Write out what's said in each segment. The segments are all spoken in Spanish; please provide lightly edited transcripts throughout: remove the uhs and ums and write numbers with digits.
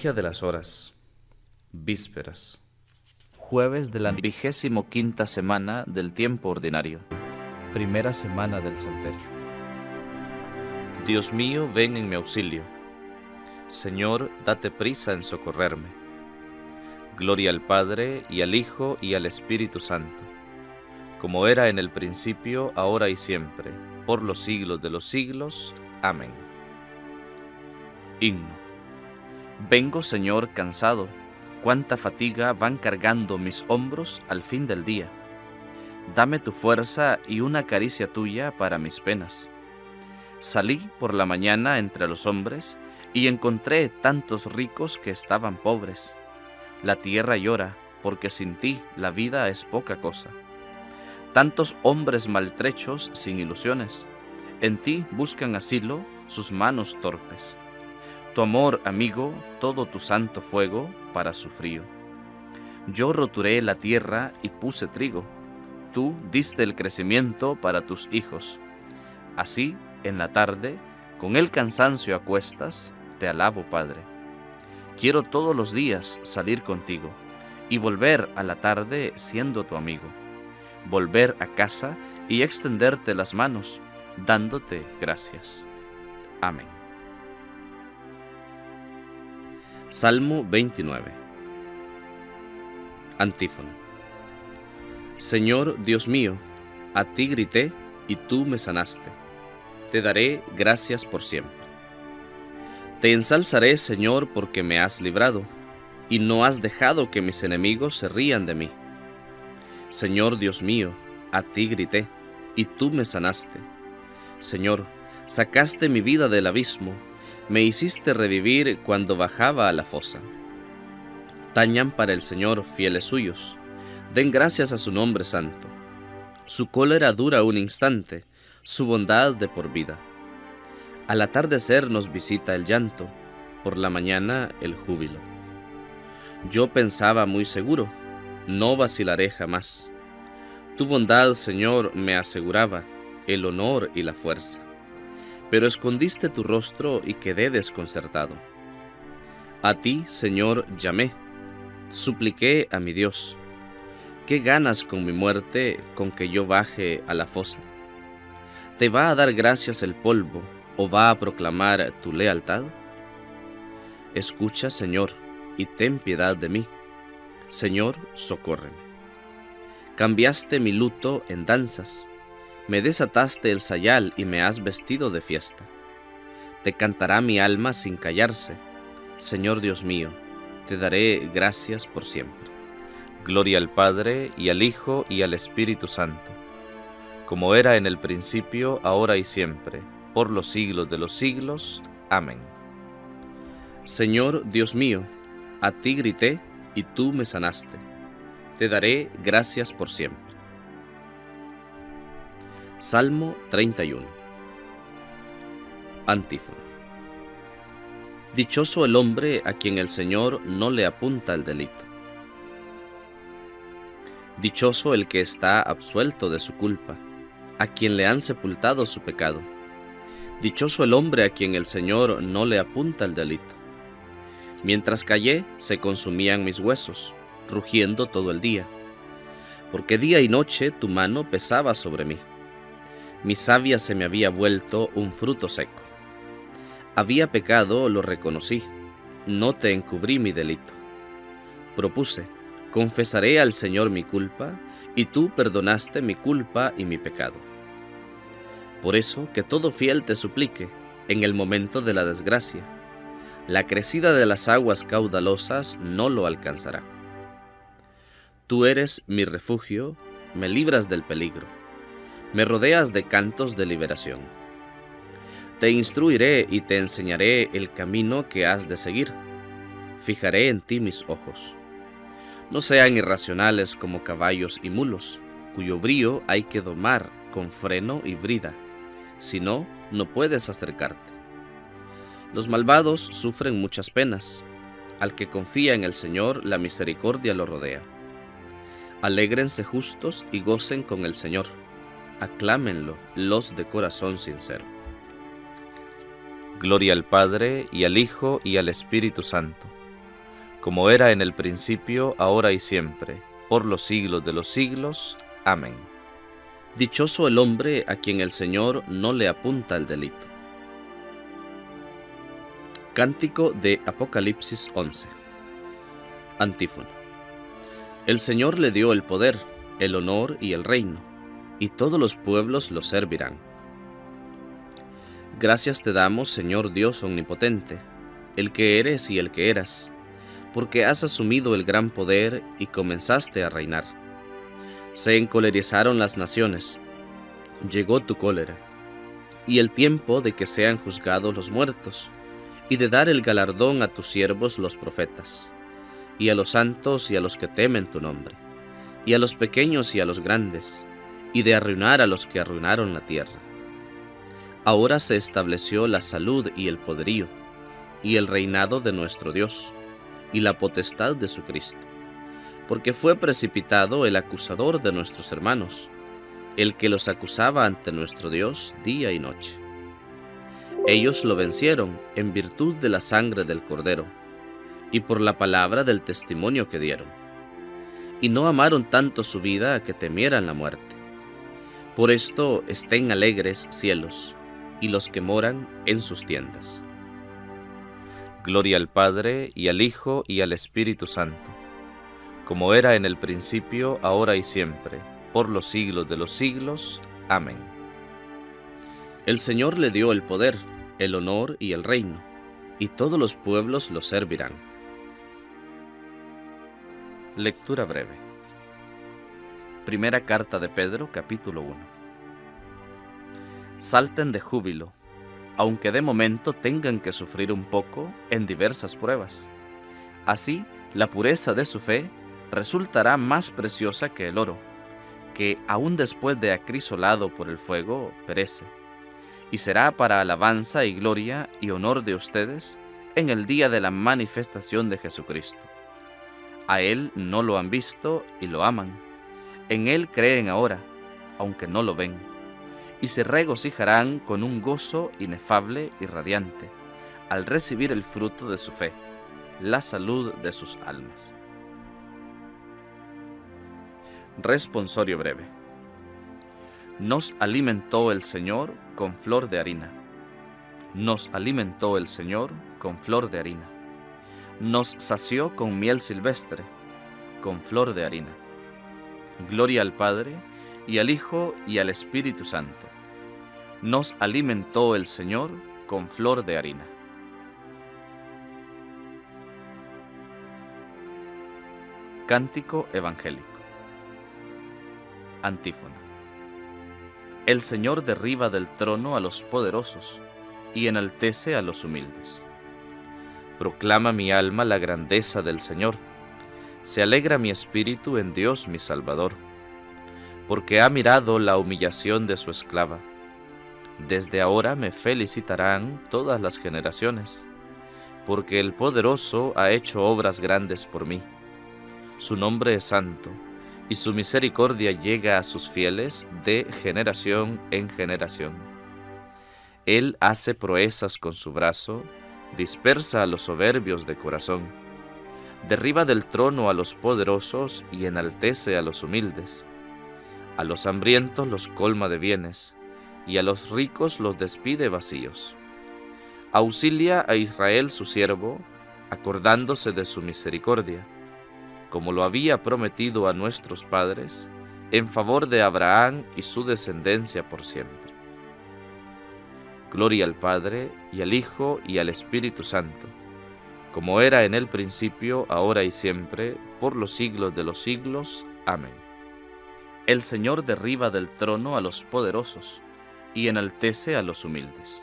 Liturgia de las Horas. Vísperas. Jueves de la 25ª semana del tiempo ordinario. Primera semana del Salterio. Dios mío, ven en mi auxilio. Señor, date prisa en socorrerme. Gloria al Padre, y al Hijo, y al Espíritu Santo, como era en el principio, ahora y siempre, por los siglos de los siglos. Amén. Himno. Vengo, Señor, cansado, cuánta fatiga van cargando mis hombros al fin del día. Dame tu fuerza y una caricia tuya para mis penas. Salí por la mañana entre los hombres y encontré tantos ricos que estaban pobres. La tierra llora, porque sin ti la vida es poca cosa. Tantos hombres maltrechos sin ilusiones, en ti buscan asilo sus manos torpes. Tu amor, amigo, todo tu santo fuego para su frío. Yo roturé la tierra y puse trigo. Tú diste el crecimiento para tus hijos. Así, en la tarde, con el cansancio a cuestas, te alabo, Padre. Quiero todos los días salir contigo y volver a la tarde siendo tu amigo. Volver a casa y extenderte las manos, dándote gracias. Amén. Salmo 29. Antífona. Señor Dios mío, a ti grité y tú me sanaste. Te daré gracias por siempre. Te ensalzaré, Señor, porque me has librado, y no has dejado que mis enemigos se rían de mí. Señor Dios mío, a ti grité, y tú me sanaste. Señor, sacaste mi vida del abismo, me hiciste revivir cuando bajaba a la fosa. Tañan para el Señor fieles suyos, den gracias a su nombre santo. Su cólera dura un instante, su bondad de por vida. Al atardecer nos visita el llanto, por la mañana el júbilo. Yo pensaba muy seguro, no vacilaré jamás. Tu bondad, Señor, me aseguraba el honor y la fuerza. Pero escondiste tu rostro y quedé desconcertado. A ti, Señor, llamé, supliqué a mi Dios. ¿Qué ganas con mi muerte, con que yo baje a la fosa? ¿Te va a dar gracias el polvo, o va a proclamar tu lealtad? Escucha, Señor, y ten piedad de mí. Señor, socórreme. Cambiaste mi luto en danzas, me desataste el sayal y me has vestido de fiesta. Te cantará mi alma sin callarse. Señor Dios mío, te daré gracias por siempre. Gloria al Padre, y al Hijo, y al Espíritu Santo, como era en el principio, ahora y siempre, por los siglos de los siglos. Amén. Señor Dios mío, a ti grité, y tú me sanaste. Te daré gracias por siempre. Salmo 31. Antífona. Dichoso el hombre a quien el Señor no le apunta el delito. Dichoso el que está absuelto de su culpa, a quien le han sepultado su pecado. Dichoso el hombre a quien el Señor no le apunta el delito. Mientras callé, se consumían mis huesos, rugiendo todo el día, porque día y noche tu mano pesaba sobre mí. Mi savia se me había vuelto un fruto seco. Había pecado, lo reconocí, no te encubrí mi delito. Propuse, confesaré al Señor mi culpa, y tú perdonaste mi culpa y mi pecado. Por eso, que todo fiel te suplique, en el momento de la desgracia. La crecida de las aguas caudalosas no lo alcanzará. Tú eres mi refugio, me libras del peligro. Me rodeas de cantos de liberación. Te instruiré y te enseñaré el camino que has de seguir. Fijaré en ti mis ojos. No sean irracionales como caballos y mulos, cuyo brío hay que domar con freno y brida, si no, no puedes acercarte. Los malvados sufren muchas penas. Al que confía en el Señor, la misericordia lo rodea. Alégrense justos y gocen con el Señor. Aclámenlo los de corazón sincero. Gloria al Padre, y al Hijo, y al Espíritu Santo, como era en el principio, ahora y siempre, por los siglos de los siglos. Amén. Dichoso el hombre a quien el Señor no le apunta el delito. Cántico de Apocalipsis 11. Antífona. El Señor le dio el poder, el honor y el reino, y todos los pueblos lo servirán. Gracias te damos, Señor Dios omnipotente, el que eres y el que eras, porque has asumido el gran poder y comenzaste a reinar. Se encolerizaron las naciones, llegó tu cólera, y el tiempo de que sean juzgados los muertos, y de dar el galardón a tus siervos los profetas, y a los santos y a los que temen tu nombre, y a los pequeños y a los grandes, y de arruinar a los que arruinaron la tierra. Ahora se estableció la salud y el poderío, y el reinado de nuestro Dios, y la potestad de su Cristo, porque fue precipitado el acusador de nuestros hermanos, el que los acusaba ante nuestro Dios día y noche. Ellos lo vencieron en virtud de la sangre del Cordero, y por la palabra del testimonio que dieron, y no amaron tanto su vida a que temieran la muerte. Por esto estén alegres cielos, y los que moran en sus tiendas. Gloria al Padre, y al Hijo, y al Espíritu Santo, como era en el principio, ahora y siempre, por los siglos de los siglos. Amén. El Señor le dio el poder, el honor y el reino, y todos los pueblos lo servirán. Lectura breve. Primera carta de Pedro, capítulo 1. Salten de júbilo, aunque de momento tengan que sufrir un poco en diversas pruebas. Así, la pureza de su fe resultará más preciosa que el oro, que aun después de acrisolado por el fuego perece, y será para alabanza y gloria y honor de ustedes en el día de la manifestación de Jesucristo. A Él no lo han visto y lo aman. En Él creen ahora, aunque no lo ven, y se regocijarán con un gozo inefable y radiante, al recibir el fruto de su fe, la salud de sus almas. Responsorio breve. Nos alimentó el Señor con flor de harina. Nos alimentó el Señor con flor de harina. Nos sació con miel silvestre, con flor de harina. Gloria al Padre, y al Hijo, y al Espíritu Santo. Nos alimentó el Señor con flor de harina. Cántico evangélico. Antífona. El Señor derriba del trono a los poderosos, y enaltece a los humildes. Proclama mi alma la grandeza del Señor. Se alegra mi espíritu en Dios mi Salvador, porque ha mirado la humillación de su esclava. Desde ahora me felicitarán todas las generaciones, porque el poderoso ha hecho obras grandes por mí. Su nombre es santo, y su misericordia llega a sus fieles de generación en generación. Él hace proezas con su brazo, dispersa a los soberbios de corazón, derriba del trono a los poderosos y enaltece a los humildes. A los hambrientos los colma de bienes, y a los ricos los despide vacíos. Auxilia a Israel su siervo, acordándose de su misericordia, como lo había prometido a nuestros padres, en favor de Abraham y su descendencia por siempre. Gloria al Padre, y al Hijo, y al Espíritu Santo, como era en el principio, ahora y siempre, por los siglos de los siglos. Amén. El Señor derriba del trono a los poderosos, y enaltece a los humildes.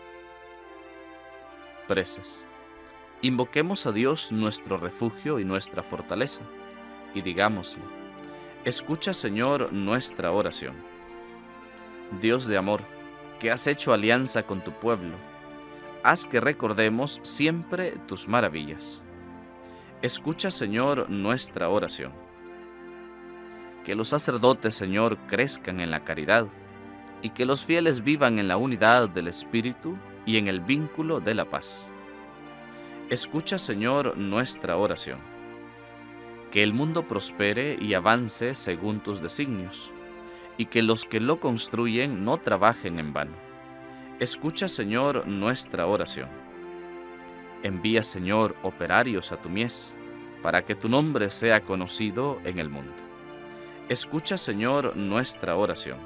Preces. Invoquemos a Dios nuestro refugio y nuestra fortaleza, y digámosle: escucha, Señor, nuestra oración. Dios de amor, que has hecho alianza con tu pueblo, haz que recordemos siempre tus maravillas. Escucha, Señor, nuestra oración. Que los sacerdotes, Señor, crezcan en la caridad, y que los fieles vivan en la unidad del Espíritu y en el vínculo de la paz. Escucha, Señor, nuestra oración. Que el mundo prospere y avance según tus designios, y que los que lo construyen no trabajen en vano. Escucha, Señor, nuestra oración. Envía, Señor, operarios a tu mies, para que tu nombre sea conocido en el mundo. Escucha, Señor, nuestra oración.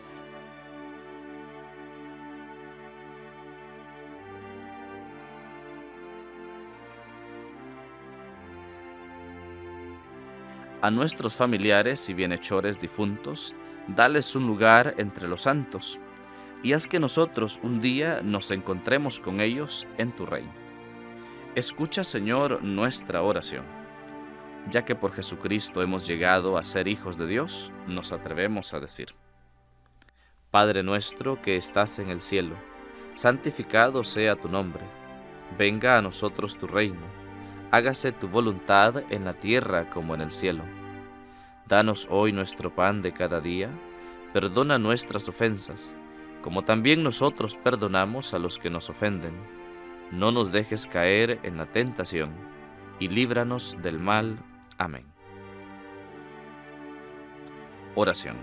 A nuestros familiares y bienhechores difuntos, dales un lugar entre los santos, y haz que nosotros un día nos encontremos con ellos en tu reino. Escucha, Señor, nuestra oración. Ya que por Jesucristo hemos llegado a ser hijos de Dios, nos atrevemos a decir: Padre nuestro que estás en el cielo, santificado sea tu nombre. Venga a nosotros tu reino. Hágase tu voluntad en la tierra como en el cielo. Danos hoy nuestro pan de cada día. Perdona nuestras ofensas, como también nosotros perdonamos a los que nos ofenden. No nos dejes caer en la tentación, y líbranos del mal. Amén. Oración.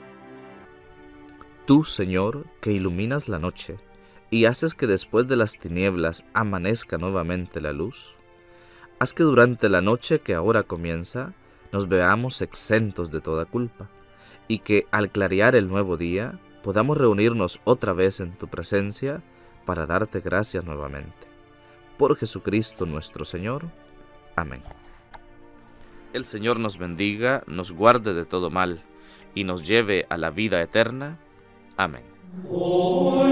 Tú, Señor, que iluminas la noche, y haces que después de las tinieblas amanezca nuevamente la luz, haz que durante la noche que ahora comienza, nos veamos exentos de toda culpa, y que al clarear el nuevo día, podamos reunirnos otra vez en tu presencia para darte gracias nuevamente. Por Jesucristo nuestro Señor. Amén. El Señor nos bendiga, nos guarde de todo mal, y nos lleve a la vida eterna. Amén.